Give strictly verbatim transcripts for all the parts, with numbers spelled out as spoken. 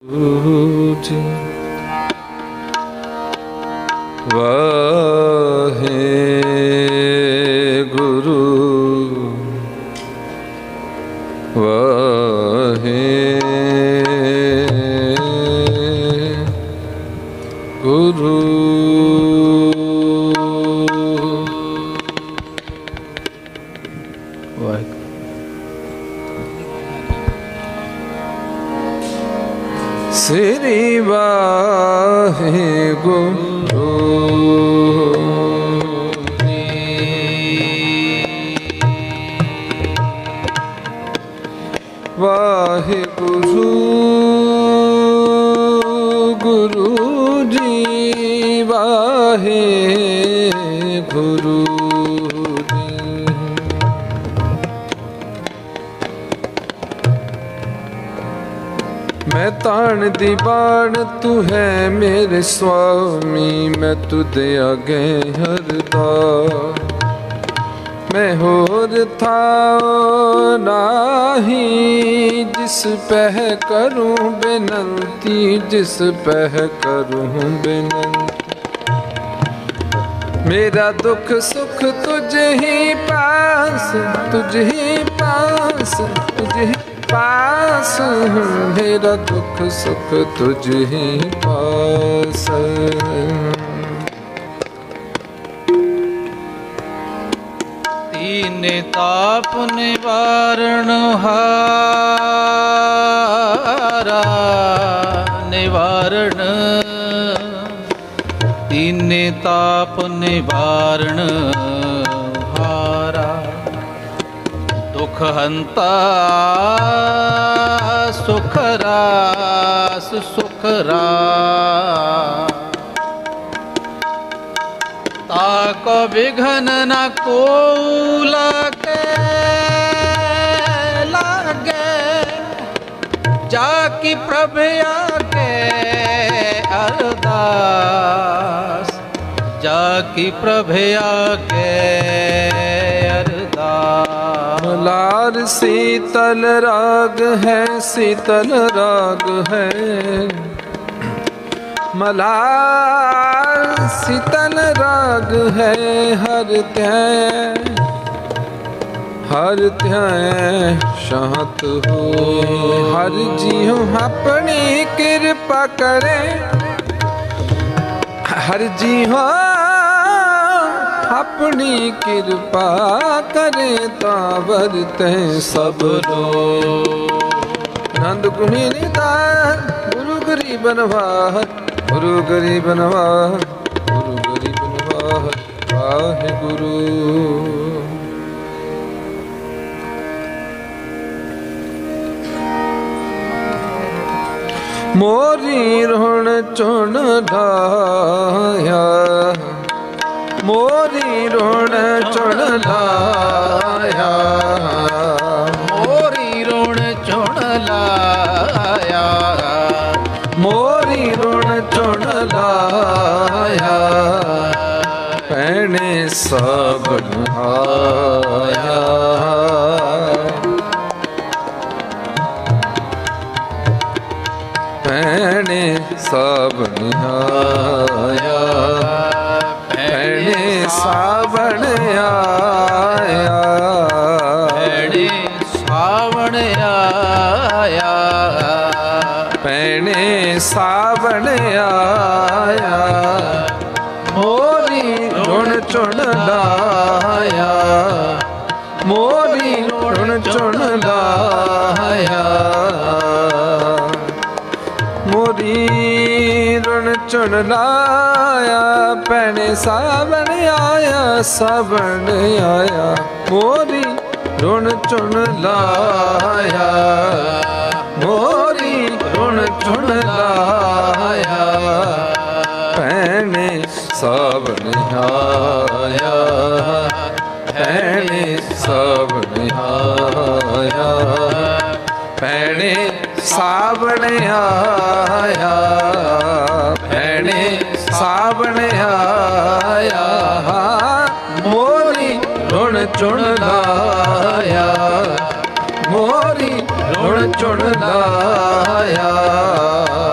जी वाहे गुरु वाहे गुरु वाहे श्री वाहे गुरु वाहे गुरु गुरु जी वाहे गुरु मैं ताण दी बाण तू है मेरे स्वामी, मैं तुदे आगे हरदा मैं होर था नाही, जिस पह करूं बेनंती जिस पह करूं बेनंती। मेरा दुख सुख तुझे ही पास तुझे ही पास तुझे ही पास, मेरा दुख सुख तुझे ही पास। तीन ताप निवारण हारा निवारण, तीन ताप निवारण हारा, दुख हंता सुख रास सुख रास, ताको विघन न को लागे लागे, जाकी प्रभ आगे अरदास, जाकी प्रभ आगे अरदास। मलार शीतल राग है शीतल राग है, मलार शीतल राग है, हर त्याय हर त्याय शांत हो, हर जीव अपनी कृपा करे, हर जीव अपनी कृपा करे, तावर ते सब रो। नंद गुणी निदान गुरु गरीब नवार, गुरु गरीब नवार, गुरु गरीब नवार, वाहे गुरु। मोरी रोण चुन ढाया, मोरी रोण चुन लाया, मोरी रोण चुन लाया, मोरी रोण चुन लाया, पैने साबन आया, पैने साबन आया, पैने साबन आया, पैने सावन आया, पैने सावन आया, मोरी रुण चुन लाया, मोरी रुण चुन लाया, मोरी रुण चुन लाया, पैने सावन आया सावन आया, मोरी रुण चुन लाया, मोरी रुण चुन लाया, पैने सावन आया, पैने सावन आया, पैने सावन आया, पैने सावन आया, मोरी रुण चुन लाया, मोरी रुण चुन लाया।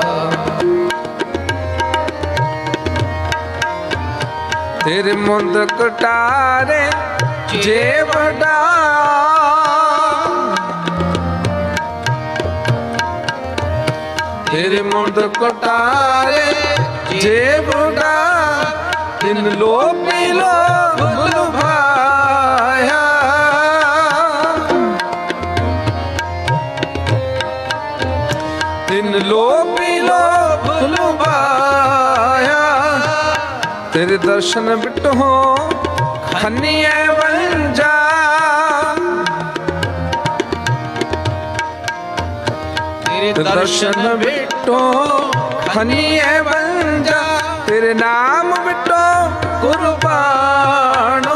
तेरे मुंद कटारे जे बड़ा तेरे मुंद कटारे जे बड़ा तिन लो पीलो भाया तिन लो पीलो भाया तेरे दर्शन बिटो खनिए वंजा तेरे दर्शन बिटो खनिए वंजा तेरे नाम बिटो कुर्बानो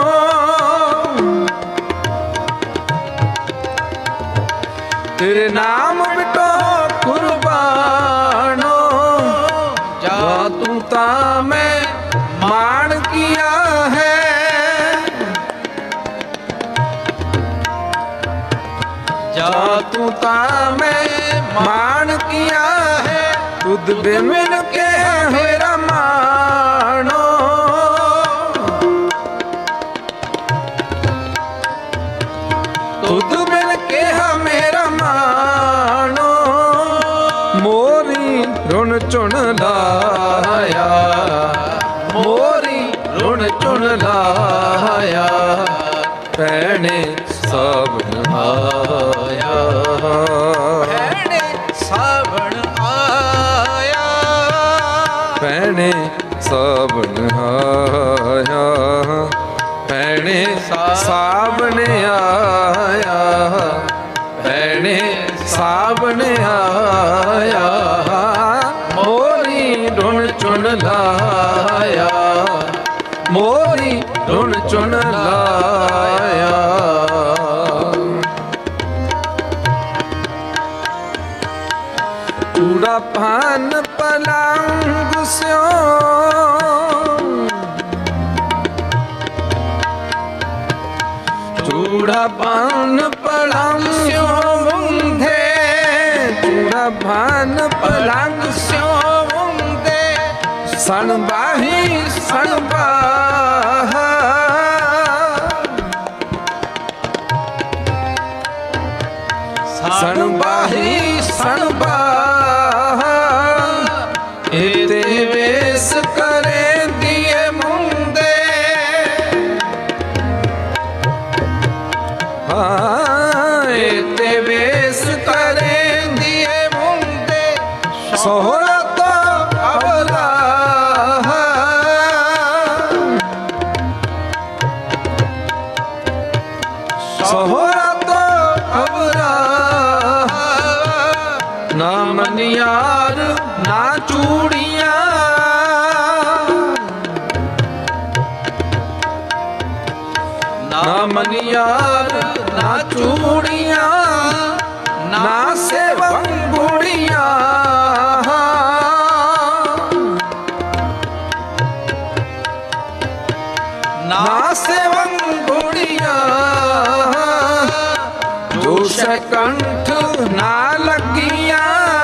तेरे नाम बिटो कुर्बानो जा तू ता मैं मान किया है जा तू ता मैं मान किया है तुद बिन के मेरा मानो तुद बिन के मेरा मानो मोरी रुण चुन लाया मोरी रुण चुन लाया भैने सावन आया भैने सावन आया भैने सावन आया भैने सावन आया भैने सावन आया मोरी रुण चुन लाया मोरी रुण चुन लाया चूड़ा पान पलंग स्यो चूड़ा पान पलंग स्यो बंधे चूड़ा पान पलंग स्यो बंधे सन बाही सन बाहा सन बाही सन बाहा एते वेस करे दिए मुंदे हाँ एते वेस करे दिए मुंदे सोहरा तो अवला सोहरा तो अवला ना मनियार ना चूड़ियां ना मनियार ना चूड़ियां ना सेवक गुड़ियां ना सेवक गुड़ियां जो सकंठ ना लगियां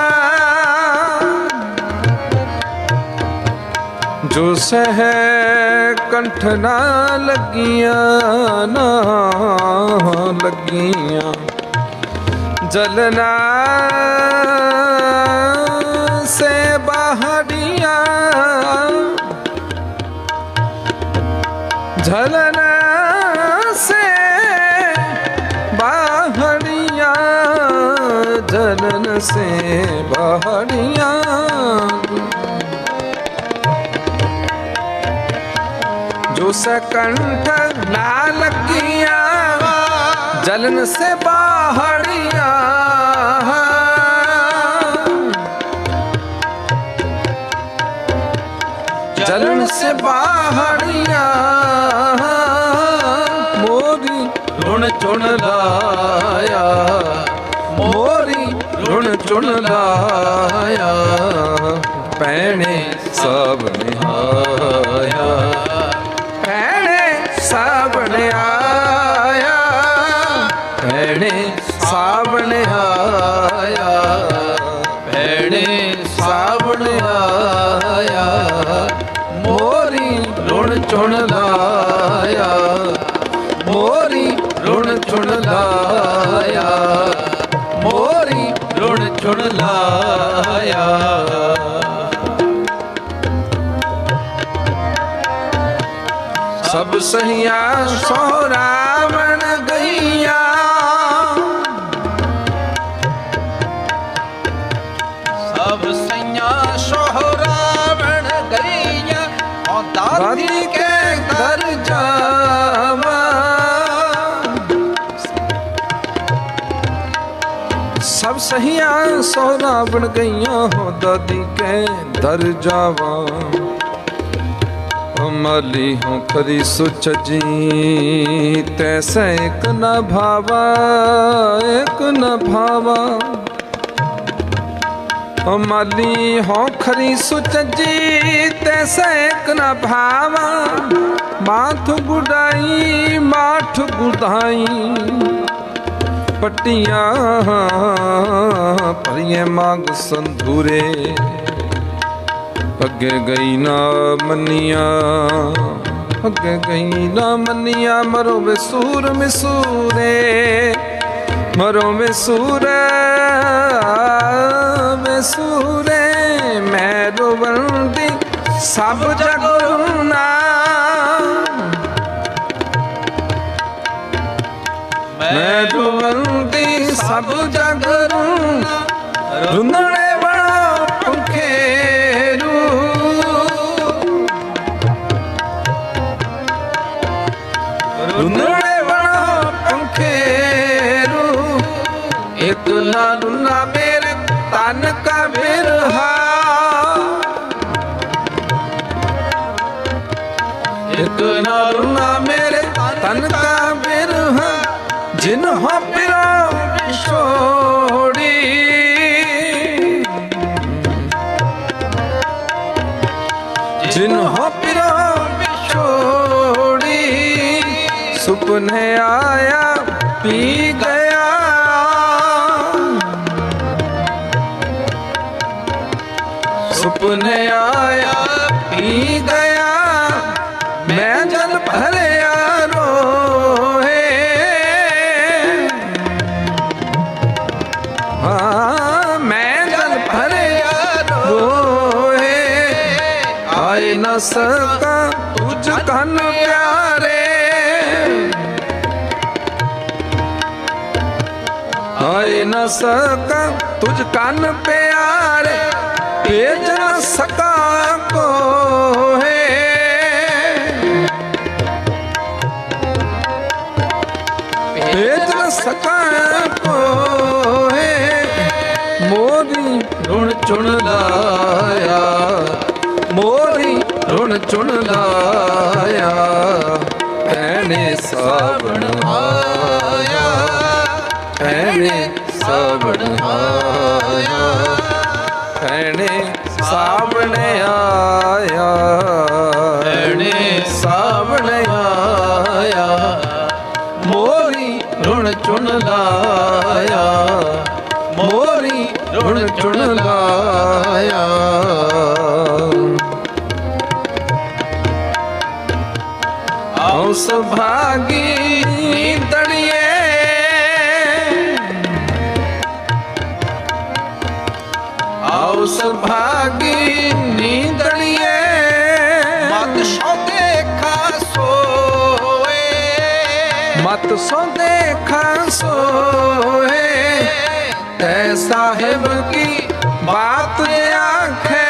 जो सह कंठ ना लगियां ना लगियां जलना से बाहरियां झलना से बाहरियां झलन से बाहरियां जो सकंठ ना लगियां जलन से बाहरियां जलन से बाहरियां मोरी रुण चुन लाया मोरी रुण चुन लाया भैने सावन आया भैने सावन आया भैने सावन आया भैने सावन आया मोरी रुण रुण चुन लाया, मोरी रुण चुन लाया, मोरी रुण चुन लाया। सब सहिया सो रावण गैया, सब सैया सो रावण गैया, और दादी के घर जावा। सब सहिया सो रावण गैया, हो दादी के दर जावा। माली हो खरी सुचजी, तैसे एक न भावा, एक न भावा। माली हो खरी सुचजी, तैसे एक न भावा। माथ गुडाई माठ गुदाई, पट्टियां परिये मांग संधूरे। अगे गई ना मनिया, अगे गई ना मनिया। मरो वे सूर मिसूरे, मरो वे सूर मिसूरे। मैं रोवंदी सब जग रुना, मैं रोवंदी सब जग रुना। रुनने वाला पंखेरू, रुनने वाला पंखेरू। एक ना रुना मेरे तन का बिरहा, एक ना रुना मेरे तन का बिरहा। जिन्हों पिरो छोड़ी, जिन्हों पिरो छोड़ी। सुपने आया पी गया, सुपने आया पी गया। मैं जल भरे रोए, हाँ मैं जल भरे रोए। आए न सका तुझ कन प्यारे, आए न सका तुझ कन प्यारे। भेज न सका को है, भेज न सका को है। मोरी रुण चुन लाया, मोरी रुण चुन लाया। भैने सावण आया, भैने सावण आया, भैने सावण आया, भैने सावण आया। मोरी रुण चुन लाया, मोरी रुण चुन लाया। आओ सभागी दड़िए, आओ सभागी नींदड़िए। मत सो देखा सोए, मत सो देखा सोए। तै साहिब की बात आखे,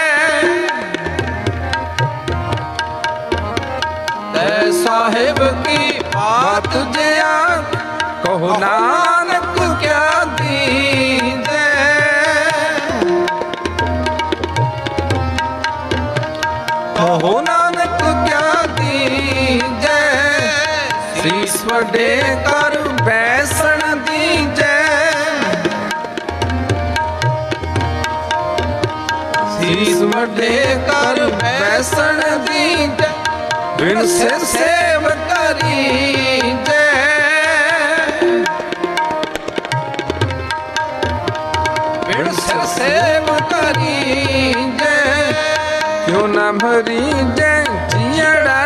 तै साहिब की बात जे आखे। कहो नानक क्या दीजे, कहो नानक क्या दीजे। शीस वडे कर बैसन दीजे, शीस वडे कर बैसन दीजे। बिन सिर सेव करीजे, बिन सिर सेव करीजे। क्यों न मरीजे जियड़ा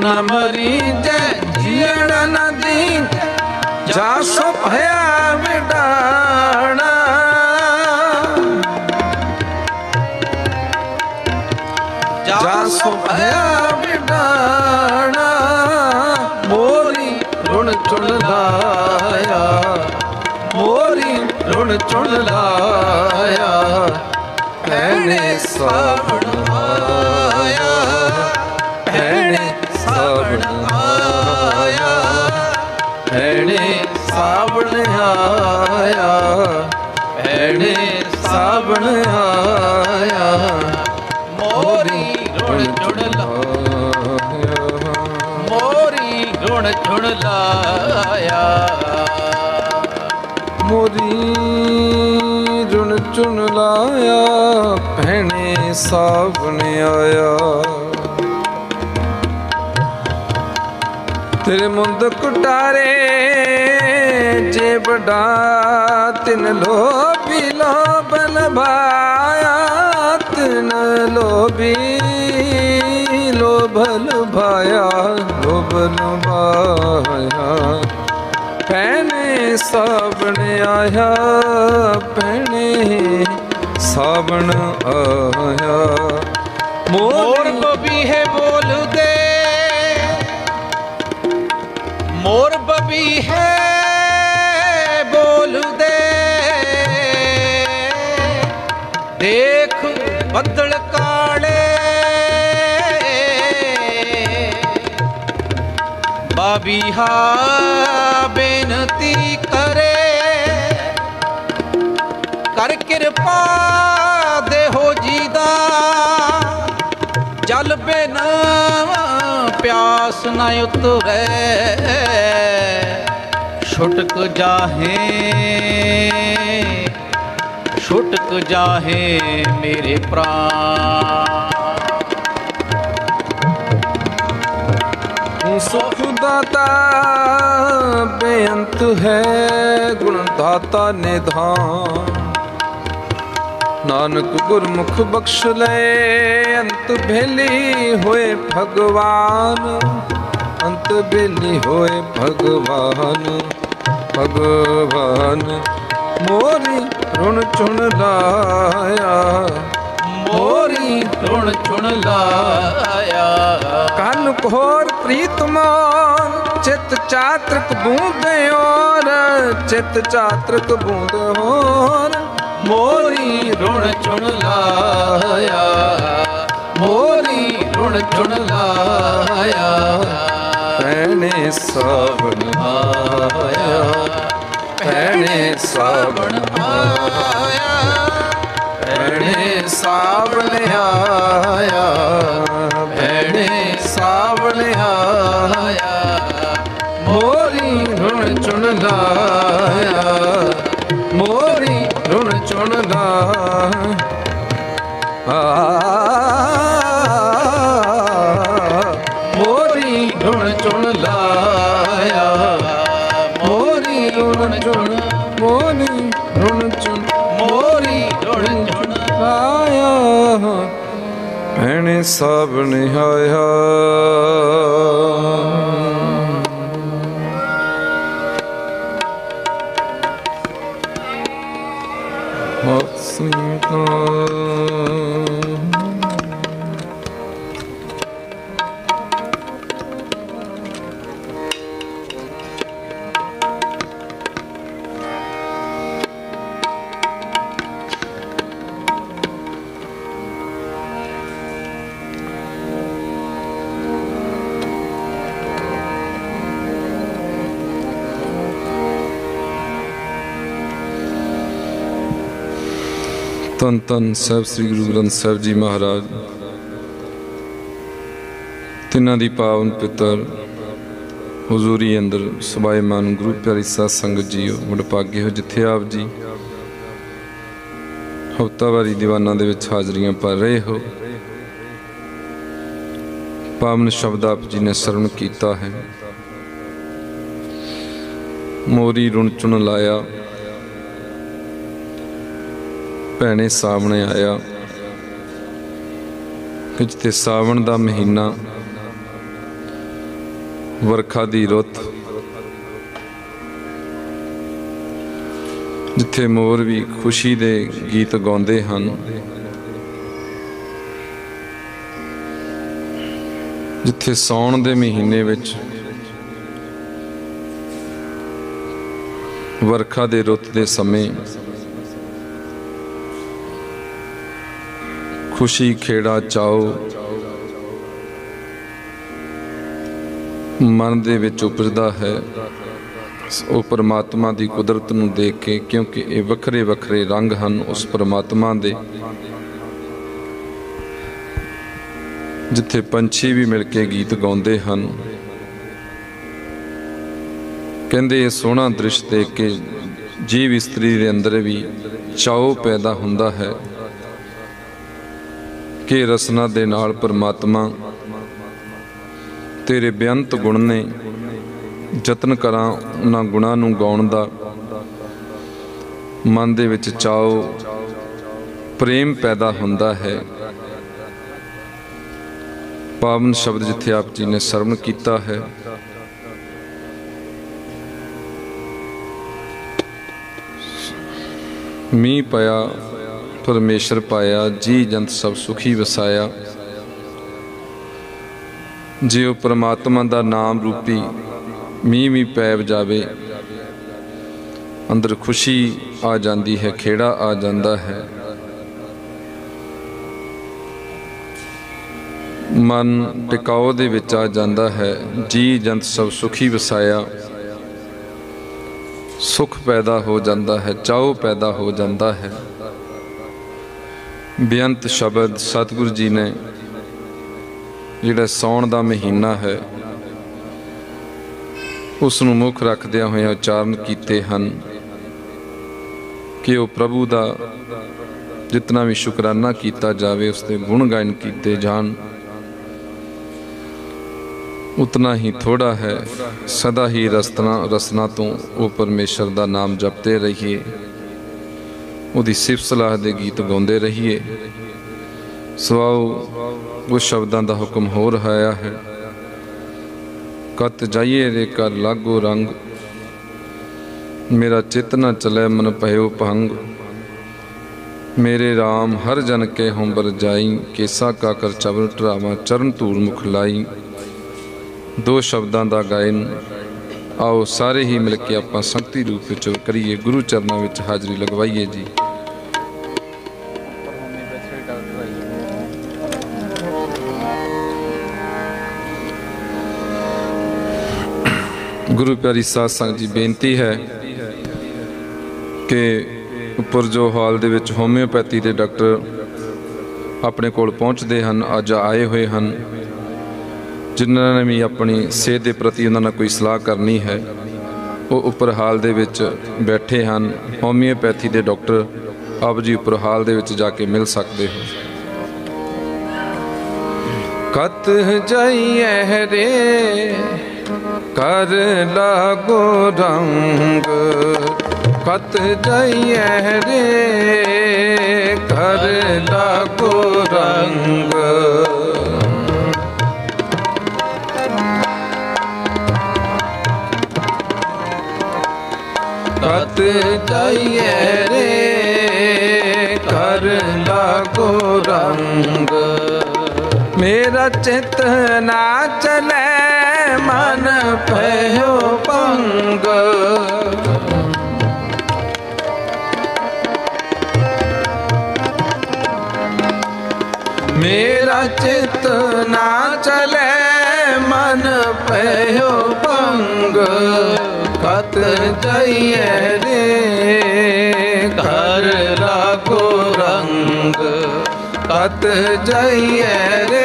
न मरीजे जीण न दीन जासो भया विडाना जासो भया विडाना मोरी रुण चुन लाया मोरी रुण चुन लाया भैणे सावण आया भैणे सावण आया भैणे सावण आया भैणे सावण आया मोरी रुण चुन लाया मोरी रुण चुन लाया मोरी रुण चुन लाया भैणे सावण आया तेरे मुंद कुटारे जे बड़ा तिन लोभी लोभ लभाया तिन लोभी लोभ लभाया लोभ लभाया भैणे सावण आया भैणे सावण आया मोर बबीहे बोल दे मोर बबीहे बोल दे देख बदल काले बाबीहा बेनती करे कर कृपा दे हो जीदा जल बिना प्यास न उतरे छुटक जाहे छुटक जाहे मेरे प्राण सुख दाता बेअंत है गुण दाता निधान नानक गुरमुख बख्श ले अंत भेली होए भगवान अंत भेली होए भगवान भगवान मोरी रुण चुन लाया मोरी रुण चुन लाया कन घोर प्रीत मान चित चात्रक बूंद और चित चात्रक बूंद होर मोरी रुण चुन लाया मोरी रुण चुन लाया भैणे सावण आया भैणे सावण आया भैणे सावण आया भैणे सावण आया मोरी रुण चुन लाया मोरी रुण चुन लाया मोरी रुण चुन लाया मोरी रुण चुन मोरी रुण चुन मोरी रुण चुन लाया भैणे सावण आया ਧੰਨ ਧੰਨ ਸਾਹਿਬ ਸ੍ਰੀ ਗੁਰੂ ਗ੍ਰੰਥ ਸਾਹਿਬ ਜੀ ਮਹਾਰਾਜ ਤਿੰਨਾਂ ਦੀ ਪਾਵਨ ਪਿੱਤਰ ਹਜ਼ੂਰੀ ਅੰਦਰ ਸਬਾਇਮਾਨ ਗੁਰੂ ਪਿਆਰੀ ਸਾਧ ਸੰਗਤ ਜੀਓ ਵਡਭਾਗੇ ਹੋ ਜਿੱਥੇ ਆਪ ਜੀ ਹਫ਼ਤਾਵਾਰੀ ਦੀਵਾਨਾਂ ਦੇ ਵਿੱਚ ਹਾਜ਼ਰੀਆਂ ਭਰ ਰਹੇ ਹੋ। ਪਾਵਨ ਸ਼ਬਦ ਆਪ ਜੀ ਨੇ ਸਰਵਣ ਕੀਤਾ ਹੈ। ਮੋਰੀ ਰੁਣ ਚੁਣ ਲਾਇਆ ਭੈਣੇ ਸਾਵਣ ਆਇਆ ਕਿ ਜਿੱਥੇ ਸਾਵਣ ਦਾ ਮਹੀਨਾ ਵਰਖਾ ਦੀ ਰੁੱਤ, ਜਿੱਥੇ ਮੋਰ ਵੀ ਖੁਸ਼ੀ ਦੇ ਗੀਤ ਗਾਉਂਦੇ ਹਨ, ਜਿੱਥੇ ਸਾਉਣ ਦੇ ਮਹੀਨੇ ਵਿੱਚ ਵਰਖਾ ਦੇ ਰੁੱਤ ਦੇ ਸਮੇਂ ਖੁਸ਼ੀ ਖੇੜਾ ਚਾਓ ਮਨ ਦੇ ਵਿੱਚ ਉਪਜਦਾ ਹੈ, ਉਹ ਪਰਮਾਤਮਾ ਦੀ ਕੁਦਰਤ ਨੂੰ ਦੇਖ ਕੇ, ਕਿਉਂਕਿ ਇਹ ਵੱਖਰੇ ਵੱਖਰੇ ਰੰਗ ਹਨ ਉਸ ਪਰਮਾਤਮਾ ਦੇ। ਜਿੱਥੇ ਪੰਛੀ ਵੀ ਮਿਲ ਕੇ ਗੀਤ ਗਾਉਂਦੇ ਹਨ, ਕਹਿੰਦੇ ਇਹ ਸੋਹਣਾ ਦ੍ਰਿਸ਼ ਦੇਖ ਕੇ ਜੀਵ ਇਸਤਰੀ ਦੇ ਅੰਦਰ ਵੀ ਚਾਉ ਪੈਦਾ ਹੁੰਦਾ ਹੈ ਕਿ ਰਸਨਾ ਦੇ ਨਾਲ ਪਰਮਾਤਮਾ ਤੇਰੇ ਬੇਅੰਤ ਗੁਣ ਨੇ, ਯਤਨ ਕਰਾਂ ਉਹਨਾਂ ਗੁਣਾਂ ਨੂੰ ਗਾਉਣ ਦਾ। ਮਨ ਦੇ ਵਿੱਚ ਚਾਉ ਪ੍ਰੇਮ ਪੈਦਾ ਹੁੰਦਾ ਹੈ। ਪਾਵਨ ਸ਼ਬਦ ਜਿੱਥੇ ਆਪ ਜੀ ਨੇ ਸਰਵਣ ਕੀਤਾ ਹੈ, ਮੀਂਹ ਪਿਆ ਪਰਮੇਸ਼ਰ ਪਾਇਆ, ਜੀ ਜੰਤ ਸਭ ਸੁਖੀ ਵਸਾਇਆ। ਜੇ ਉਹ ਪਰਮਾਤਮਾ ਦਾ ਨਾਮ ਰੂਪੀ ਮੀਂਹ ਵੀ ਪੈ ਜਾਵੇ, ਅੰਦਰ ਖੁਸ਼ੀ ਆ ਜਾਂਦੀ ਹੈ, ਖੇੜਾ ਆ ਜਾਂਦਾ ਹੈ, ਮਨ ਟਿਕਾਓ ਦੇ ਵਿੱਚ ਆ ਜਾਂਦਾ ਹੈ। ਜੀ ਜੰਤ ਸਭ ਸੁਖੀ ਵਸਾਇਆ, ਸੁਖ ਪੈਦਾ ਹੋ ਜਾਂਦਾ ਹੈ, ਚਾਉ ਪੈਦਾ ਹੋ ਜਾਂਦਾ ਹੈ। ਬੇਅੰਤ ਸ਼ਬਦ ਸਤਿਗੁਰੂ ਜੀ ਨੇ ਜਿਹੜਾ ਸਾਉਣ ਦਾ ਮਹੀਨਾ ਹੈ ਉਸ ਨੂੰ ਮੁੱਖ ਰੱਖਦਿਆਂ ਹੋਇਆਂ ਉਚਾਰਨ ਕੀਤੇ ਹਨ ਕਿ ਉਹ ਪ੍ਰਭੂ ਦਾ ਜਿਤਨਾ ਵੀ ਸ਼ੁਕਰਾਨਾ ਕੀਤਾ ਜਾਵੇ, ਉਸ ਦੇ ਗੁਣ ਗਾਇਨ ਕੀਤੇ ਜਾਣ, ਉਤਨਾ ਹੀ ਥੋੜਾ ਹੈ। ਸਦਾ ਹੀ ਰਸਨਾ ਰਸਨਾ ਤੋਂ ਉਹ ਪਰਮੇਸ਼ਰ ਦਾ ਨਾਮ ਜਪਦੇ ਰਹੀਏ, ਉਹਦੀ ਸਿਫਤ ਸਲਾਹ ਦੇ ਗੀਤ ਗਾਉਂਦੇ ਰਹੀਏ। ਸਵਾਉ ਉਸ ਸ਼ਬਦਾਂ ਦਾ ਹੁਕਮ ਹੋ ਰਿਹਾ ਹੈ, ਕਤ ਜਾਈਏ ਰੇ ਕਰ ਲਾਗੋ ਰੰਗ, ਮੇਰਾ ਚਿਤ ਨਾ ਚਲੇ ਮਨ ਭਇਓ ਭੰਗ। ਮੇਰੇ ਰਾਮ ਹਰ ਜਨ ਕੇ ਹੁੰਬਰ ਜਾਈ, ਕੇਸਾ ਕਾ ਕਰ ਚਬਰ ਟਰਾਵਾ ਚਰਨ ਧੂਲ ਮੁਖ ਲਾਈ। ਦੋ ਸ਼ਬਦਾਂ ਦਾ ਗਾਇਨ ਆਓ ਸਾਰੇ ਹੀ ਮਿਲ ਕੇ ਆਪਾਂ ਸੰਗਤੀ ਰੂਪ ਵਿੱਚ ਕਰੀਏ, ਗੁਰੂ ਚਰਨਾਂ ਵਿੱਚ ਹਾਜ਼ਰੀ ਲਗਵਾਈਏ ਜੀ। ਗੁਰੂ ਪਿਆਰੀ ਸਾਧ ਸੰਗਤ ਜੀ, ਬੇਨਤੀ ਹੈ ਕਿ ਉੱਪਰ ਜੋ ਹਾਲ ਦੇ ਵਿੱਚ ਹੋਮਿਓਪੈਥੀ ਦੇ ਡਾਕਟਰ ਆਪਣੇ ਕੋਲ ਪਹੁੰਚਦੇ ਹਨ, ਅੱਜ ਆਏ ਹੋਏ ਹਨ, ਜਿਨ੍ਹਾਂ ਨੇ ਵੀ ਆਪਣੀ ਸਿਹਤ ਦੇ ਪ੍ਰਤੀ ਉਹਨਾਂ ਨਾਲ ਕੋਈ ਸਲਾਹ ਕਰਨੀ ਹੈ, ਉਹ ਉੱਪਰ ਹਾਲ ਦੇ ਵਿੱਚ ਬੈਠੇ ਹਨ। ਹੋਮਿਓਪੈਥੀ ਦੇ ਡਾਕਟਰ ਆਪ ਜੀ ਉੱਪਰ ਹਾਲ ਦੇ ਵਿੱਚ ਜਾ ਕੇ ਮਿਲ ਸਕਦੇ ਹੋ। ਕਤ ਜਾਈਏ ਰੇ ਕਰ ਲਾਗੋ ਰੰਗ, ਕਤ ਜਾਈਏ ਰੇ ਕਰ ਲਾਗੋ ਰੰਗ। ਕਤ ਜਾਈਏ ਰੇ ਕਰ ਲਾਗੋ ਰੰਗ। ਮੇਰਾ ਚਿਤ ਨਾ ਚਲੇ ਮਨ ਭਇਓ ਭੰਗ। ਮੇਰਾ ਚਿਤ ਨਾ ਚਲੇ ਮਨ ਭਇਓ ਭੰਗ। ਕਤ ਜਾਈਏ ਰੇ ਕਰ ਲਾਗੋ ਰੰਗ। ਕਤ ਜਾਈਏ ਰੇ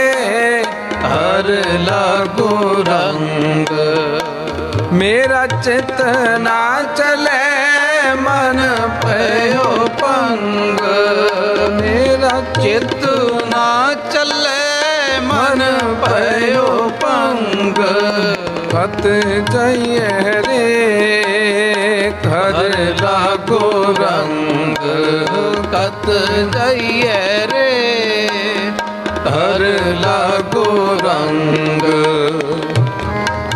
ਹਰ ਲਾਗੋ ਰੰਗ। ਮੇਰਾ ਚਿਤ ਨਾ ਚਲੇ ਮਨ ਭਇਓ ਭੰਗ। ਮੇਰਾ ਚਿਤ ਨਾ ਚੱਲੇ ਮਨ ਭਇਓ ਭੰਗ। ਕਤ ਜਾਈਏ ਰੇ ਹਰ ਲਾਗੋ ਰੰਗ। ਕਤ ਜਾਈਏ ਰੇ ਹਰ ਲਾਗੋ ਰੰਗ।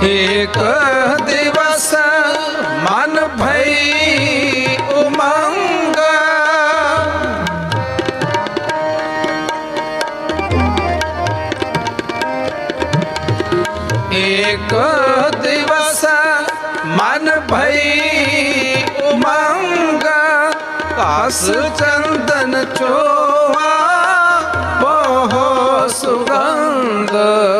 एक दिवस मन भई उमंग, एक दिवस मन भई उमंग, कास चंदन चोहा बहु सुगंध।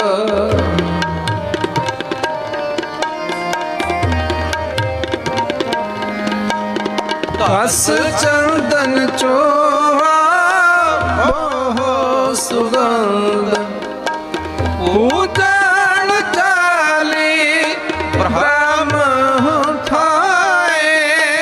कास चंदन चोहा बहु सुगंध, पूजन चाली ब्रह्म ठाए,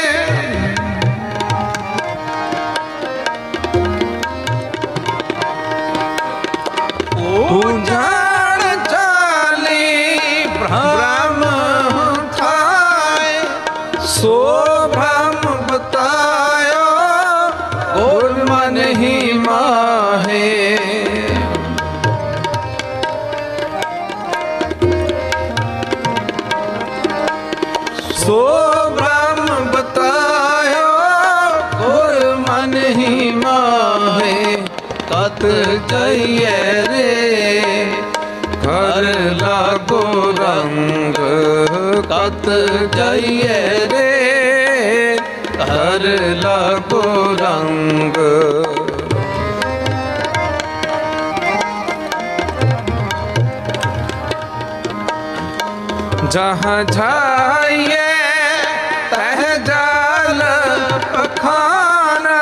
पूजन चाली ब्रह्म ठाए, सो भ्रम बतायो और मन ही माहे। सो भ्रम बतायो और मन ही माहे, कत जइए रे घर लागो रंग, कत जइए रे घर लागो रंग। जहाँ जाइए तह जाल पखाना,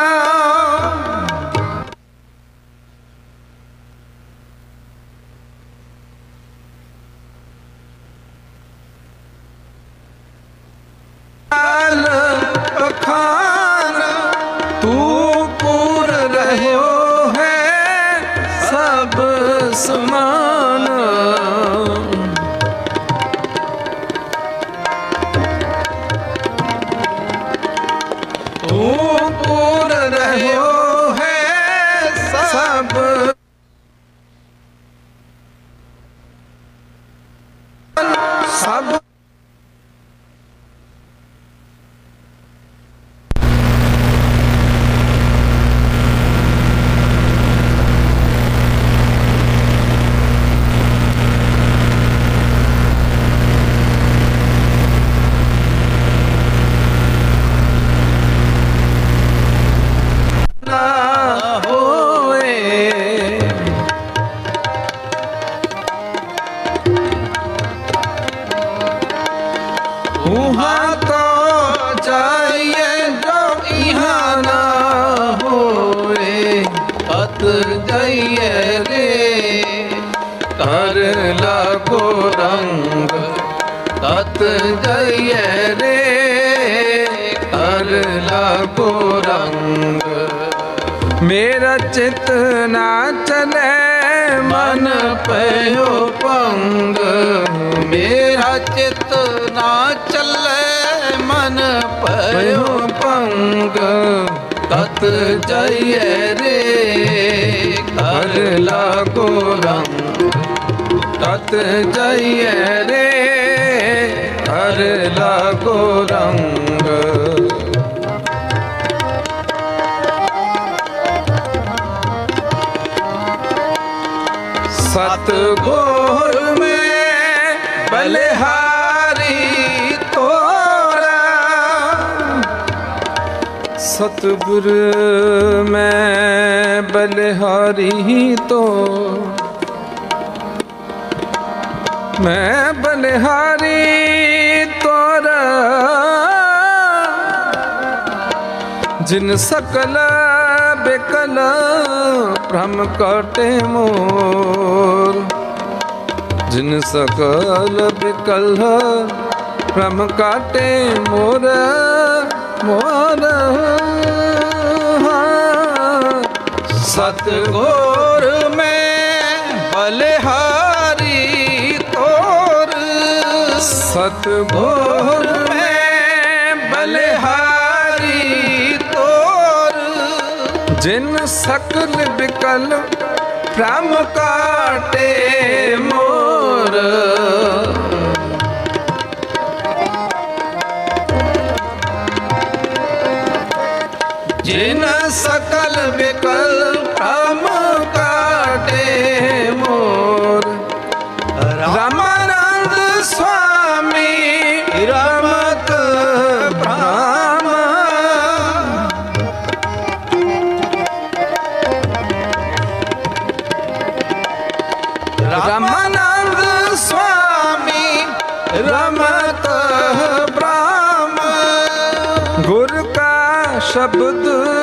जाल पखाना, तू पूर रहो है सब समान। तू पूर रहो है सब सब वहाँ तो जाइए जो यहाँ ना होए, पत जाइए रे कर लागो रंग, कत जाइए रे कर लागो रंग। मेरा चित ना चले मन पयो पंग, मेरा चित ना चले मन पयो पंग, कत जाइए रे कर लागो रंग, कत जाइए रे कर लागो रंग। सतगुर में बलिहारी तोरा, सतगुर में बलिहारी तो, मैं बलिहारी तोरा, जिन सकल बेकल भ्रम काटे मोर, जिन सकल बेकल भ्रम काटे मोर मोर। सतगुर में बलिहारी तोर, सतगुर में बलिहारी तोर, जिन सकल बिकल भ्रम काटे मोर। रामानंद स्वामी रमत ब्रह्म। गुर का शब्द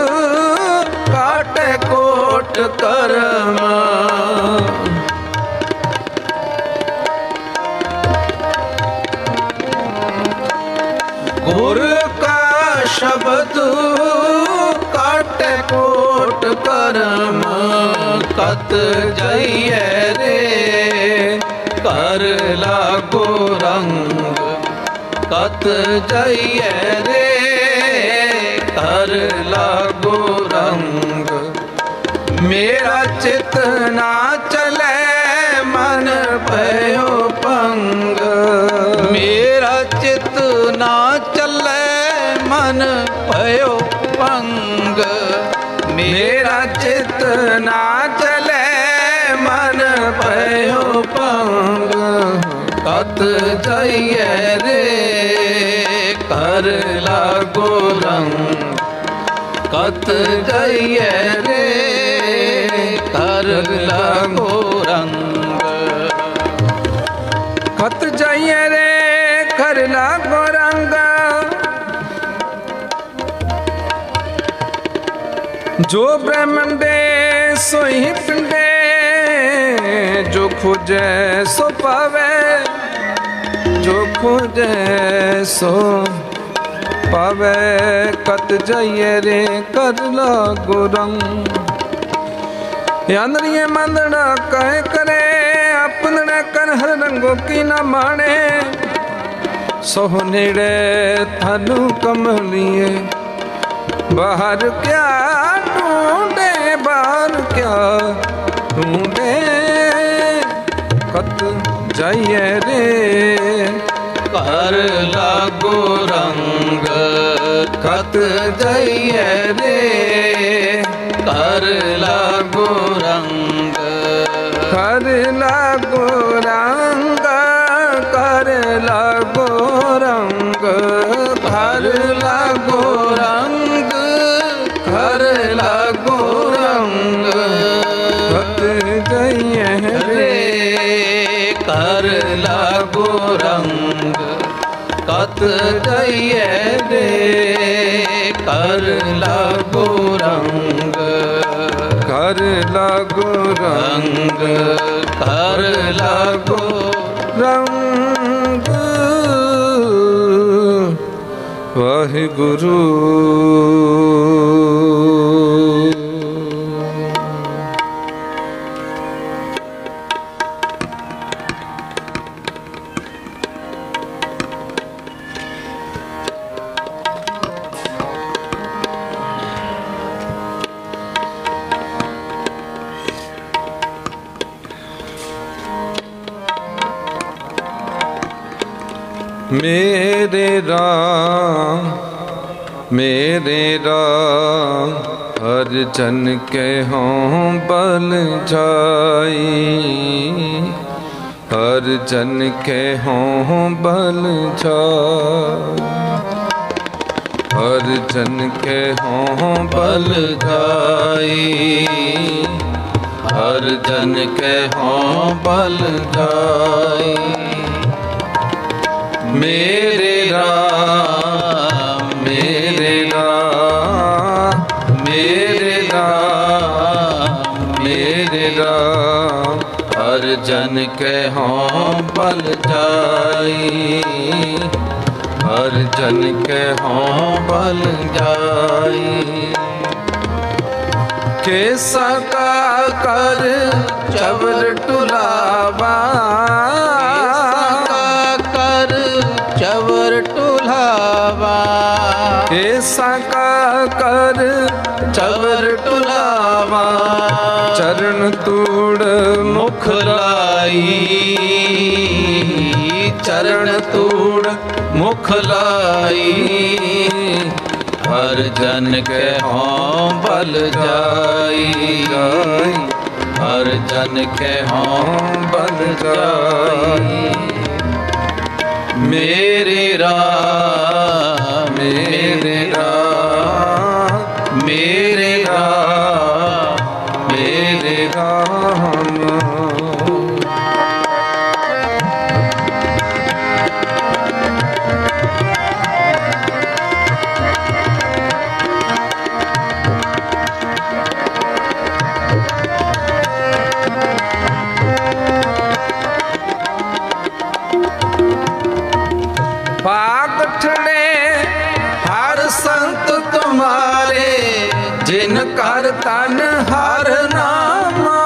काटे कोट कर्म। गुर का शब्द काटे कोट कर्म। कत जाइए रे कर लागो रंग। कत जाइए रे कर लागो रंग। मेरा चित ना चले मन भयो पंग। मेरा चित ना चले मन भयो पंग। मेरा चित ना चले मन भयो पंग। कत जाइए रे कर लागो रंग। कत जाइए रे कर लागो रंग। कत जाइए रे कर लागो रंग। जो ब्रह्मन दे सोई पिंडे। जो खोजे सो पावे। जो खोजे सो पावे। कत जाइए रे कर लागो रंग। यांदरिये मंदड़ा कहे करे अपने कर हर रंगों की न माने। सोहनेड़े थानू कमलिए बाहर क्या ढूंढे बाहर क्या ढूंढे। कत जाइए रे कर लागो रंग। कत जाइए रे कर लागो रंग। कर लागो रंग। कर लागो रंग। कर लागो रंग। कर लागो रंग। कत जाइए रे कर लागो रंग। कत जाइए रे कर लागो रंग। कर लागो रंग। कर लागो रंग। वाहिगुरु। मेरे राम मेरे राम हर जन के हों बल जाई। हर जन के हों बल जाई। हर जन के हों बल जाई। हर जन के हों बल जाई। मेरे राम मेरे राम मेरे राम मेरे राम। हर जन के हों बल जाई। हर जन के हों बल जाई। कैसा का कर चवर टुलावा। चवर टुलावा। कैसा का कर चवर टुलावा। चरण तूड़ मुख लाई। चरण तूड़ मुख लाई। हर जन के हों बल जाई। हर जन के हों बल जाई। मेरे राम मेरे राम मेरे राम मेरे राम। कर तन हर नामा।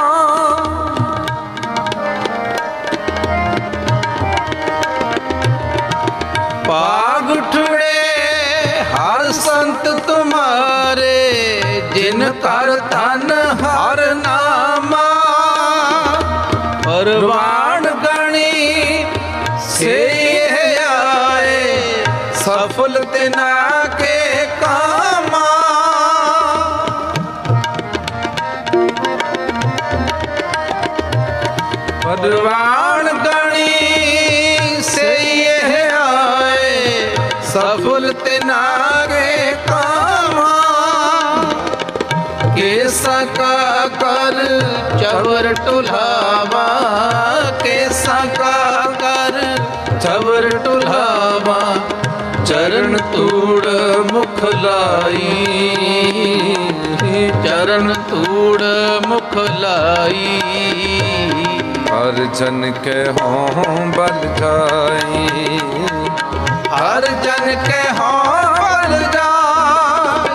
पाग उठड़े हर संत तुम्हारे, जिन कर तन हर नामा। परवान गणी से आए, सफल तिना के कामा। परवान गणी से आए, सफल तिना के कामा। केसा का कर चवर टुलावा, केसा का कर चवर टुलावा। चरण तूड़ मुख लाई, चरण तूड़ मुख लाई। हर जन के हों बल जाई, हर जन के हों बल जाई।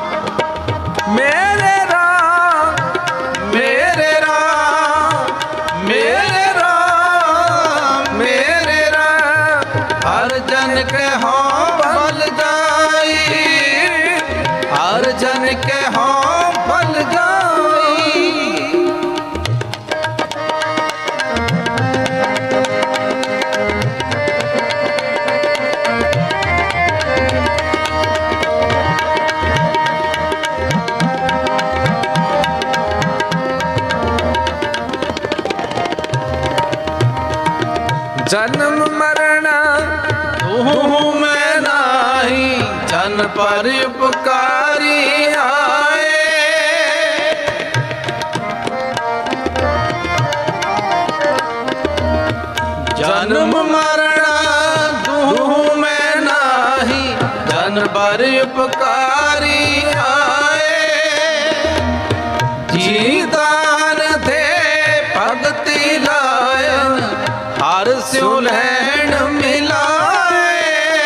मेरे राम मेरे राम मेरे राम मेरे राम, हर जन के हों बल जाई, हर जन के हों बल जाई। जन्म मरण तू मैं नाही, जन पर उपकारी आए। जन्म मरण तू मैं नाही, जन पर उपकारी आए। जीदान थे भगति लायन, हर स्यो लैन मिलाए।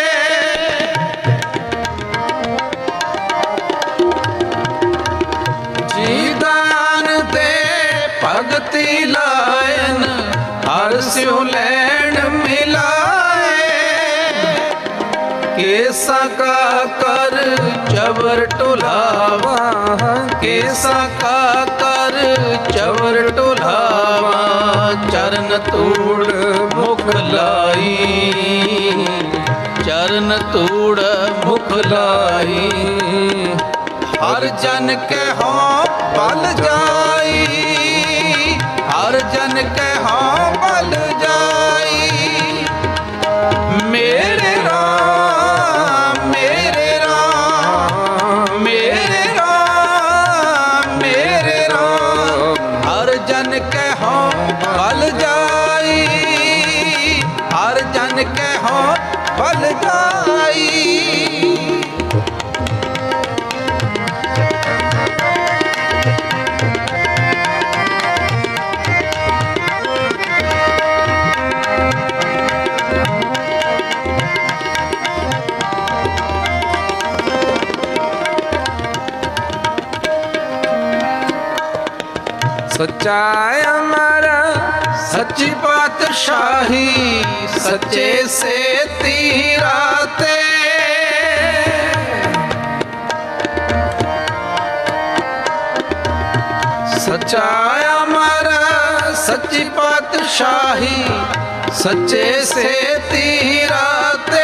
जीदान दे भगति लायन, हर स्यो लैन मिलाए। केसा का कर चवर टुलावा, केसा का कर चवर टुलावा। चरण तूड़ मुख लाई, चरण तूड़ मुख लाई। हर जन के हों बल जाई, हर जन के हों बल जाई। मेरे राम मेरे राम मेरे राम मेरे राम, हर जन के हों बल जाई, हर जन के हों बल जाई। सच्चा हमारा सच्ची पातशाही, सच्चे से तीराते। सच्चा हमारा सच्ची पातशाही, सच्चे से तीराते।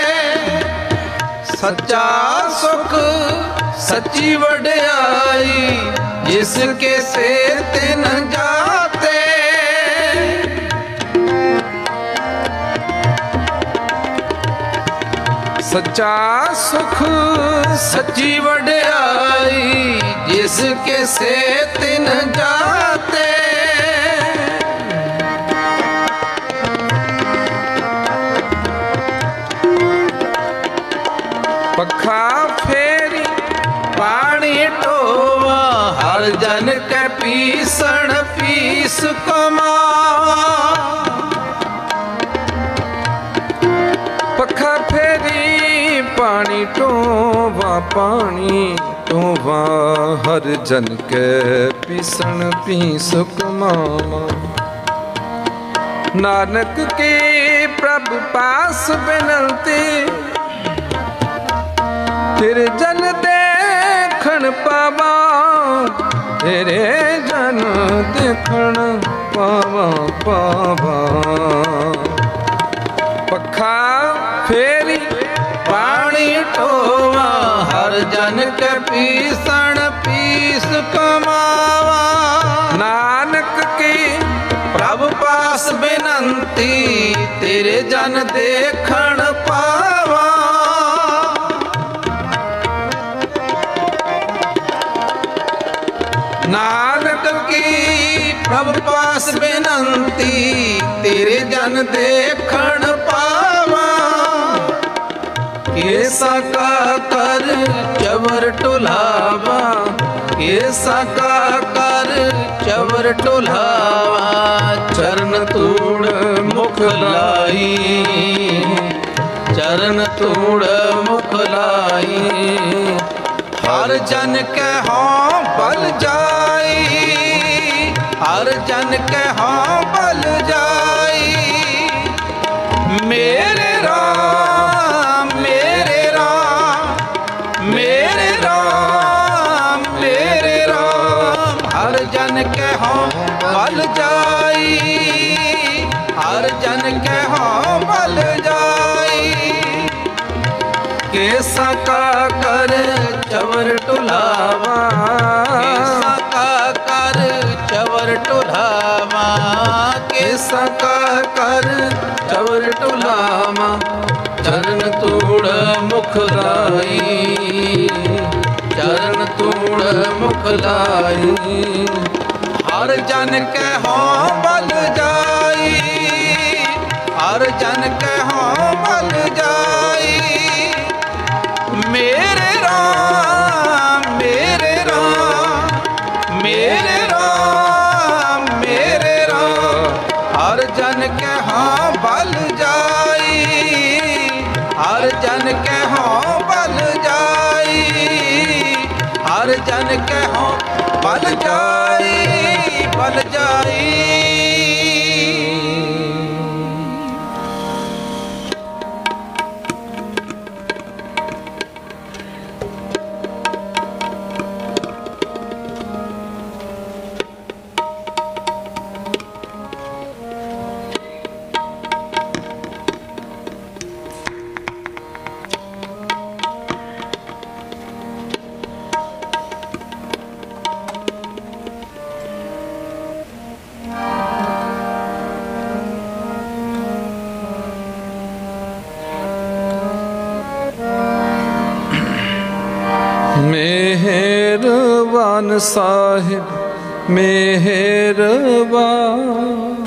सच्चा सुख सच्ची वड्याई, जिसके से तिन जाते। सच्चा सुख सच्ची वड्याई, जिसके से तिन जाते। पखा फेरी पानी टोवा, हर जन के पीसण पीस कमावा। पखा फेरी पानी टोवा, पानी ਢੋਵਾ ਹਰ ਜਨ ਕੈ ਪੀਸਣ ਪੀਸ ਕਮਾਵਾ। ਨਾਨਕ ਕੀ ਪ੍ਰਭ ਪਾਸ ਬਿਨੰਤੀ ਤੇਰੇ ਜਨ ਦੇਖਣ ਪਾਵਾ। ਤੇਰੇ ਜਨ ਦੇਖਣ ਪਾਵਾ ਪਾਵਾ। ਪੱਖਾ ਫੇਰੀ ਪਾਣੀ ਢੋਵਾ ਹਰ ਜਨ ਕੈ ਪੀਸਣ ਪੀਸ ਕਮਾਵਾ। ਨਾਨਕ ਕੀ ਪ੍ਰਭ ਪਾਸ ਬਿਨੰਤੀ ਤੇਰੇ ਜਨ ਦੇਖਣ ਪਾਵਾ। ਨਾਨਕ ਕੀ ਪ੍ਰਭ ਪਾਸ ਬਿਨੰਤੀ ਤੇਰੇ ਜਨ ਦੇਖਣ ਪਾਵਾ। ਕੇਸਾ ਕਾ ਕਰ ਚਵਰ ਟੁਲਾਵਾ। ਕੇਸਾ ਕਾ ਕਰ ਚਵਰ ਟੁਲਾਵਾ। ਚਰਨ ਧੂੜ ਮੁਖ ਲਾਈ। ਚਰਨ ਧੂੜ ਮੁਖ ਲਾਈ। ਹਰ ਜਨ ਕੈ ਹਉ ਬਲ ਜਾਈ। ਹਰ ਜਨ ਕੈ ਹਉ ਬਲ ਜਾਈ। ਮੇਰੇ ਰਾਮ ਮੇਰੇ ਰਾਮ ਮੇਰੇ ਰਾਮ ਮੇਰੇ ਰਾਮ। ਹਰ ਜਨ ਕੈ ਹਉ ਬਲ ਜਾਈ। ਹਰ ਜਨ ਕੈ ਹਉ ਬਲ ਜਾਈ। ਕੇਸਾ ਕਾ ਕਰ ਚਵਰ ਟੁਲਾਵਾ। ਕੇਸਾ ਕਾ ਕਰ ਚਵਰ ਟੁਲਾਵਾ। ਕੇਸਾ ਕਾ ਕਰ ਚਵਰ ਟੁਲਾਵਾ। ਚਰਨ ਧੂੜ ਮੁਖ ਲਾਈ। ਚਰਨ ਧੂੜ ਮੁਖ ਲਾਈ। ਹਰ ਜਨ ਕੈ ਹਉ ਬਲ ਜਾਈ। ਹਰ ਜਨ ਕੈ ਹਉ ਬਲ ਜਾਈ। ਮੇਰੇ ਰਾਮ ਮੇਰੇ ਰਾਮ ਮੇਰੇ ਰਾਮ ਮੇਰੇ ਰਾਮ। ਹਰ ਜਨ ਕੈ ਹਉ ਬਲ ਜਾਈ। ਹਰ ਜਨ ਕੈ ਹਉ ਬਲ ਜਾਈ। ਹਰ ਜਨ ਕੈ ਹਉ ਬਲ ਜਾਈ ਬਲ ਜਾਈ। मेहरबान साहिब मेहरबान।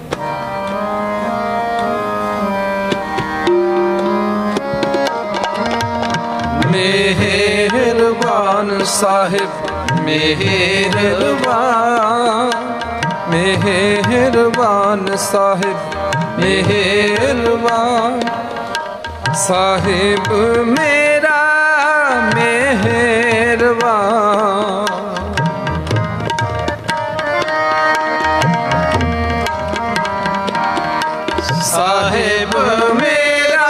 मेहरबान साहिब मेहरबान। मेहरबान साहिब मेहरबान। साहिब मेरा मेहरबान। साहिब मेरा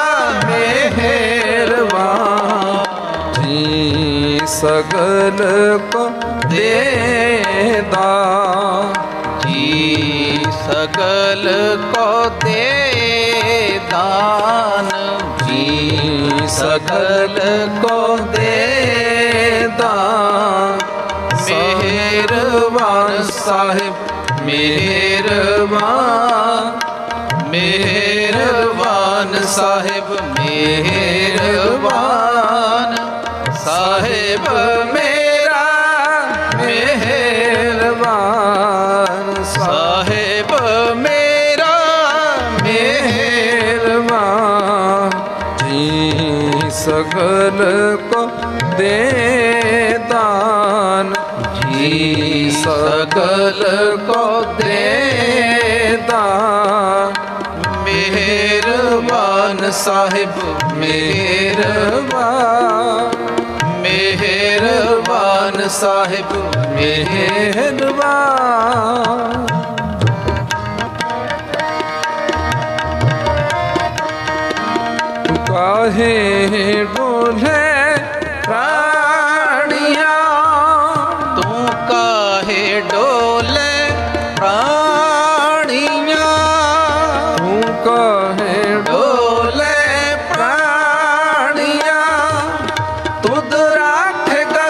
मेहरबान। जी सगल को दे दान। जी सगल को दे दान। जी सगल को दे दान। मेहरबान साहिब मेहरबान। मेहरबान साहिब मेहरबान। साहिब मेरा मेहरबान। साहिब मेरा मेहरबान। जी सगल को दे दान। जी सगल को दे दान। मेहरबान साहिब मेहरबान। मेहरबान ਸਾਹਿਬ ਮਿਹਰਬਾਨ। ਕਾਹੇ ਡੋਲੇ ਪ੍ਰਾਣੀਆਂ, ਤੂੰ ਕਾਹੇ ਡੋਲੇ ਪ੍ਰਾਣੀਆਂ, ਤੂੰ ਕਾਹੇ ਡੋਲੇ ਪ੍ਰਾਣੀਆਂ, ਤੁਧ ਰਾਖੇਗਾ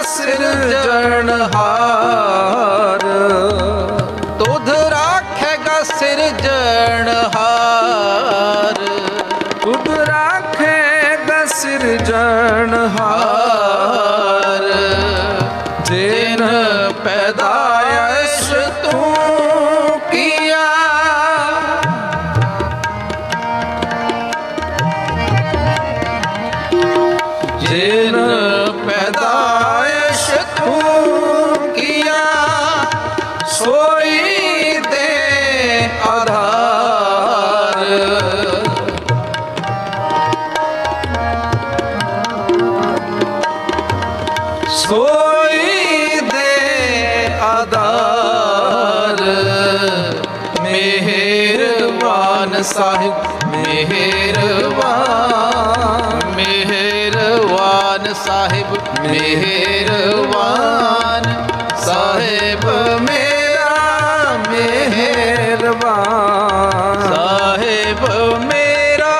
ਸਿਰਜਣਹਾਰ, ਤੁਧ ਰਾਖੇਗਾ ਸਿਰਜਣਹਾਰ, ਤੁਧ ਰਾਖੇਗਾ ਸਿਰਜਣਹਾਰ। ਜਿਨ ਪੈਦਾਇਸ਼ ਤੂੰ ਕੀਆ, ਜਿਨ ਪੈਦਾਇਸ਼ ਤੂੰ ਕੀਆ, ਸੋਈ ਦੇ ਆਧਾਰ। ਸੋਈ ਦੇ ਆਧਾਰ। ਮਿਹਰਬਾਨ ਸਾਹਿਬ ਮਿਹਰਬਾਨ, ਮਿਹਰਬਾਨ ਸਾਹਿਬ ਮਿਹਰਬਾਨ, ਸਾਹਿਬ ਮੇਰਾ ਮਿਹਰਬਾਨ, ਸਾਹਿਬ ਮੇਰਾ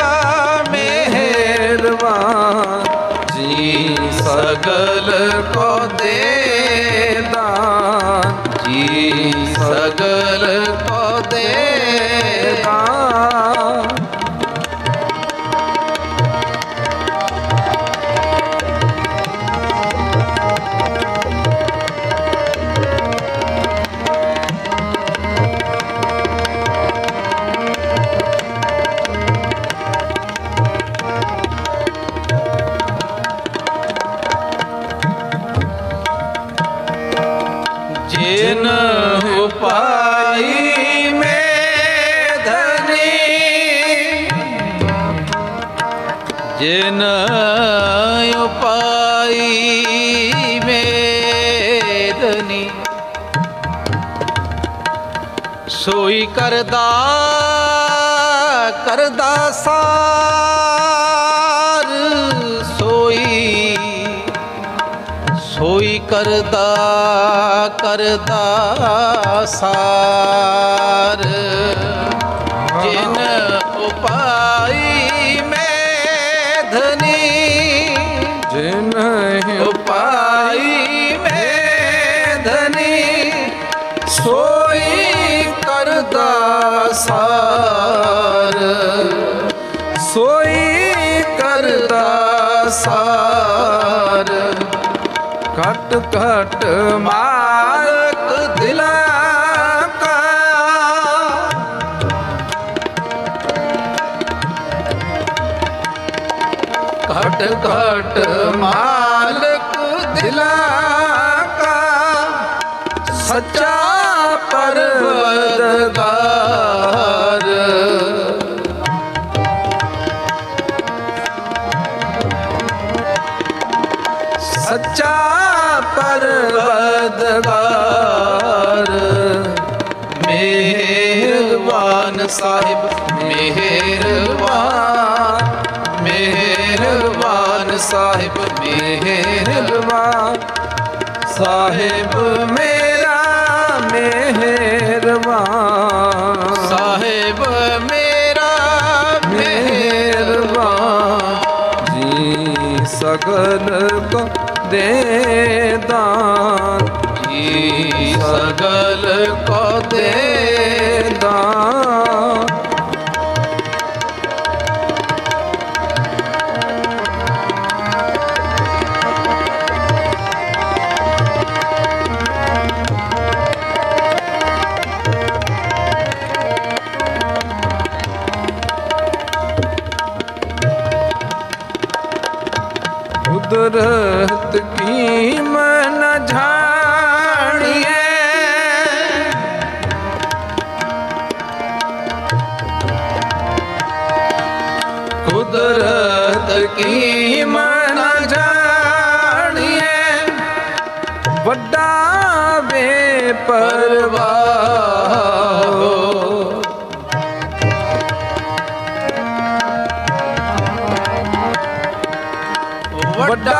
ਮਿਹਰਬਾਨ। ਜੀ ਸਗਲ ਕੋ ਦੇ ਦਾਨ, ਜੀ ਸਗਲ ਕੋ ਦੇ ਦਾਨ। ਜਿਨ ਉਪਾਈ ਮੇਧਨੀ, ਜਿਨ ਉਪਾਈ ਮੇਧਨੀ, ਸੋਈ ਕਰਦਾ ਕਰਦਾ ਸਾਰ, ਸੋਈ ਸੋਈ ਕਰਦਾ ਕਰਦਾ ਸਾਰ। ਜਿਨ ਉਪਾਈ ਮੇਧਨੀ, ਜਿਨ ਉਪਾਈ ਮੇਧਨੀ, ਸੋਈ ਕਰਦਾ ਸਾਰ, ਸੋਈ ਕਰਦਾ ਸਾਰ। ਘਟ ਘਟ ਮਾਲਕ ਦਿਲਾਂ ਕਾ, ਘਟ ਘਟ ਮਾਲਕ ਦਿਲਾਂ ਕਾ, ਸੱਚਾ ਪਰਵਰਦਗਾਰ। ਸੱਚਾ ਪਰਵਰਦਗਾਰ। ਮਿਹਰਬਾਨ ਸਾਹਿਬ ਮਿਹਰਬਾਨ, ਮਿਹਰਬਾਨ ਸਾਹਿਬ ਮਿਹਰਬਾਨ, ਸਾਹਿਬ ਮੇਰਾ ਮਿਹਰਬਾਨ, ਸਾਹਿਬ ਮੇਰਾ ਮਿਹਰਬਾਨ। ਜੀ ਸਗਲ ਕੋ ਦੇ ਦਾਨ, ਜੀ ਸਗਲ ਕੋ ਦੇ ਦਾਨ। कुदरत की मन जानिए, कुदरत की मन जानिए, ਵੱਡਾ ਬੇਪਰਵਾਹ ਵੱਡਾ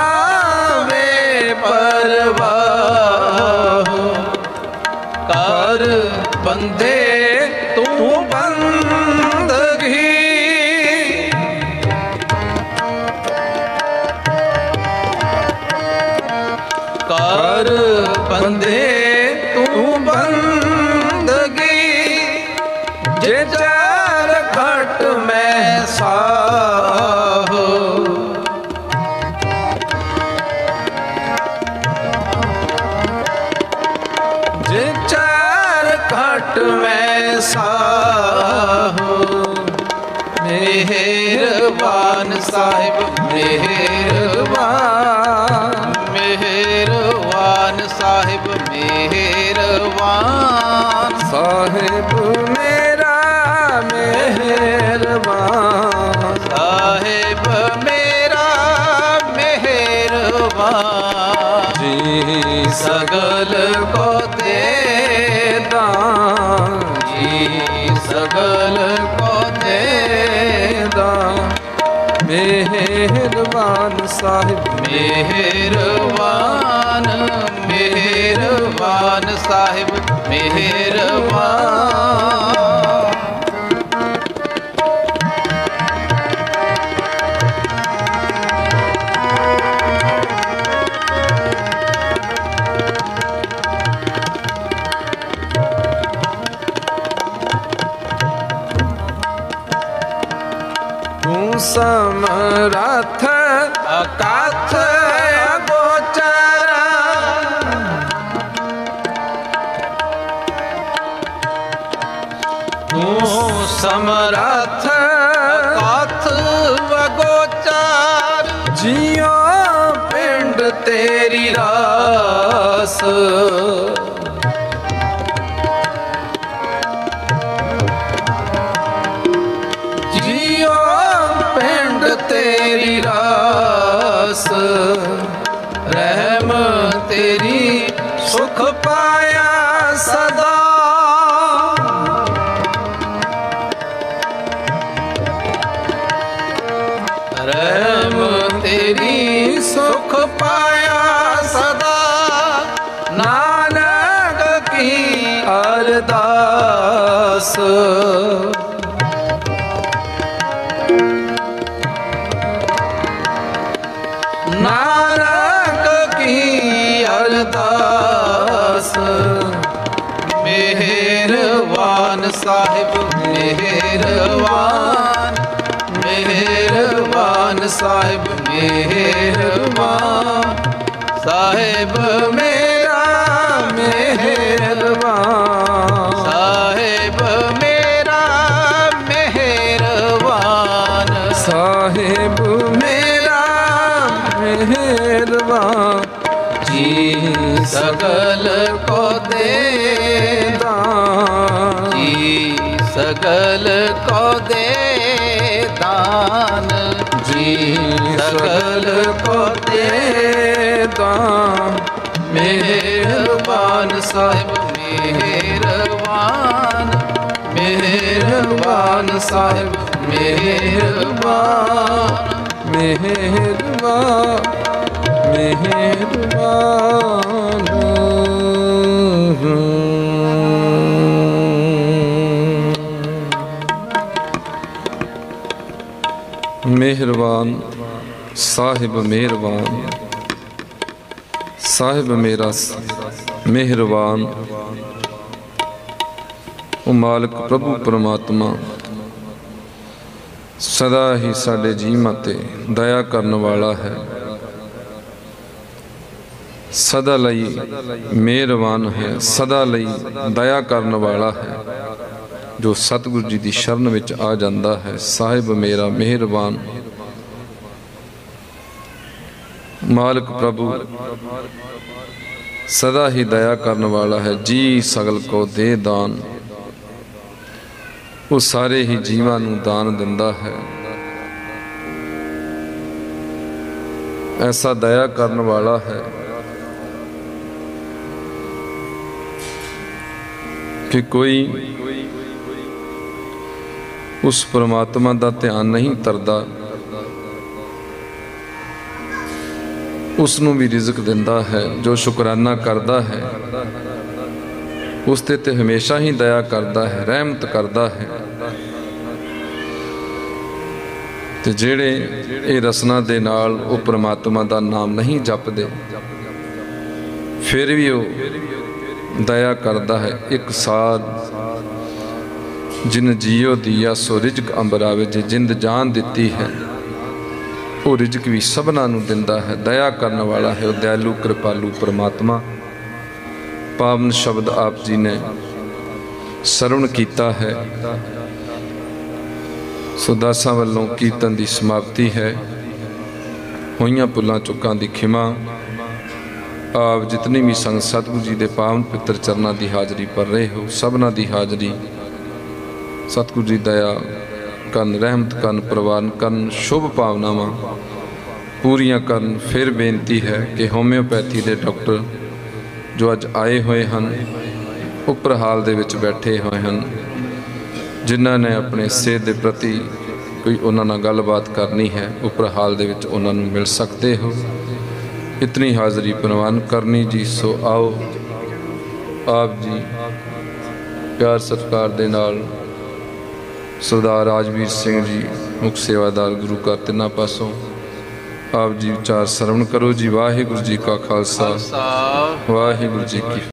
ਬੇਪਰਵਾਹ ਕਰ ਬੰਦੇ ਤੂੰ ਬੰਦਗੀ ਕਰ ਬੰਦੇ ਤੂੰ ਬੰਦਗੀ ਜੇ ਚਾਰ ਘਟ ਮੈਂ ਸਾਹੋ ਜੇ ਚਾਰ ਘਟ ਮੈਂ ਸਾਹੋ ਮਿਹਰਬਾਨ ਸਾਹਿਬ ਮਿਹਰਬਾਨ ਮਿਹਰਬਾਨ ਸਾਹਿਬ ਮਿਹਰਬਾਨ ਸਾਹਿਬ ਮੇਰਾ ਮਿਹਰਬਾਨ ਸਾਹਿਬ ਮੇਰਾ ਮਿਹਰਬਾਨ ਜੀ ਸਗਲ ਕੋ ਦੇ ਦਾਨ ਜੀ ਸਗਲ ਕੋ ਦੇ ਮਿਹਰਬਾਨ ਸਾਹਿਬ ਮਿਹਰਬਾਨ ਮਿਹਰਬਾਨ ਸਾਹਿਬ ਮਿਹਰਬਾਨ ਤੂੰ ਸਮਰੱਥ ਅਕਥ ਅਗੋਚਰ ਤੂੰ ਸਮਰੱਥ ਅਕਥ ਵਗੋਚਰ ਜਿਉ ਪਿੰਡ ਤੇਰੀ ਰਾਸ ਜਿਉ ਪਿੰਡ ਤੇਰੀ ਰਾਸ ਰਹਿਮ ਤੇਰੀ ਸੁਖ ਪਾਇਆ ਸਦਾ ਰਹਿਮ ਤੇਰੀ ਸੁਖ ਪਾਇਆ ਸਦਾ ਨਾਨਕ ਕੀ ਅਰਦਾਸ ਨਾਨਕ ਕੀ ਅਰਦਾਸ ਮਿਹਰਬਾਨ ਸਾਹਿਬ ਮਿਹਰਬਾਨ ਮਿਹਰਬਾਨ ਸਾਹਿਬ ਮਿਹਰਬਾਨ ਸਾਹਿਬ ਮੇਰਾ ਮਿਹਰਬਾਨ ਸਾਹਿਬ ਮੇਰਾ ਮਿਹਰਬਾਨ ਸਾਹਿਬ ਮੇਰਾ ਮਿਹਰਬਾਨ ਜੀ ਸਗਲ ਕੋ ਦੇ ਦਾਨ ਜੀ ਸਗਲ ਕੋ ਦੇ ਦਾਨ ਜੀ ਸਗਲ ਕੋ ਦੇ ਦਾਨ ਮਿਹਰਬਾਨ ਸਾਹਿਬ ਮਿਹਰਬਾਨ ਮਿਹਰਬਾਨ ਸਾਹਿਬ ਮਿਹਰਬਾਨ ਮਿਹਰਬਾਨ ਮਿਹਰਬਾਨ ਮਿਹਰਬਾਨ ਸਾਹਿਬ ਮਿਹਰਬਾਨ ਸਾਹਿਬ ਮੇਰਾ ਮਿਹਰਬਾਨ। ਉਹ ਮਾਲਕ ਪ੍ਰਭੂ ਪਰਮਾਤਮਾ ਸਦਾ ਹੀ ਸਾਡੇ ਜੀਵਾਂ ਤੇ ਦਇਆ ਕਰਨ ਵਾਲਾ ਹੈ, ਸਦਾ ਲਈ ਮਿਹਰਬਾਨ ਹੈ, ਸਦਾ ਲਈ ਦਇਆ ਕਰਨ ਵਾਲਾ ਹੈ। ਜੋ ਸਤਿਗੁਰੂ ਜੀ ਦੀ ਸ਼ਰਨ ਵਿੱਚ ਆ ਜਾਂਦਾ ਹੈ, ਸਾਹਿਬ ਮੇਰਾ ਮਿਹਰਬਾਨ। ਮਾਲਕ ਪ੍ਰਭੂ ਸਦਾ ਹੀ ਦਇਆ ਕਰਨ ਵਾਲਾ ਹੈ। ਜੀ ਸਗਲ ਕੋ ਦੇ ਦਾਨ, ਉਹ ਸਾਰੇ ਹੀ ਜੀਵਾਂ ਨੂੰ ਦਾਨ ਦਿੰਦਾ ਹੈ। ਐਸਾ ਦਇਆ ਕਰਨ ਵਾਲਾ ਹੈ कि कोई उस परमात्मा का ध्यान नहीं तरदा, उसनों भी रिज़क दिंदा है। जो शुकराना करदा है उस ते हमेशा ही दया करदा है, रहमत करदा है। ते जेड़े ये रसना दे नाल वो परमात्मा का नाम नहीं जपदे, फिर भी वो दया करदा है। एक साल जिन जियो दिया सो रिजक अंबरावे, जे जिंद जान दिती है वो रिजक भी सबना नूं दिंदा है। दया करने वाला है वो दयालु कृपालु परमात्मा। पावन शब्द आप जी ने सरवण कीता है। सो दासां वल्लों कीर्तन की समाप्ति है। होइयां पुलां चुकां दी खिमा। आप जितनी भी संग सतगुरु जी के पावन पितर चरना की हाज़री पर रहे हो, सबना की हाज़री सतगुरु जी दया करन, रहमत करन, प्रवान करन, शुभ भावनावां पूरियां करन। फिर बेनती है कि होम्योपैथी के डॉक्टर जो अज आए हुए हैं, उपर हाल दे विच बैठे हुए हैं, जिन्हां ने अपने सेहत के प्रति कोई उन्हां नाल गलबात करनी है, उपर हाल दे विच उन्हां नूं मिल सकते हो। इतनी हाज़री प्रवान करनी जी। सो आओ आप जी प्यार सत्कार दे नाल सरदार राजवीर सिंह जी मुख सेवादार गुरु का तिना पासों आप जी विचार सरवण करो जी। वाहिगुरु जी का खालसा, वाहिगुरु जी की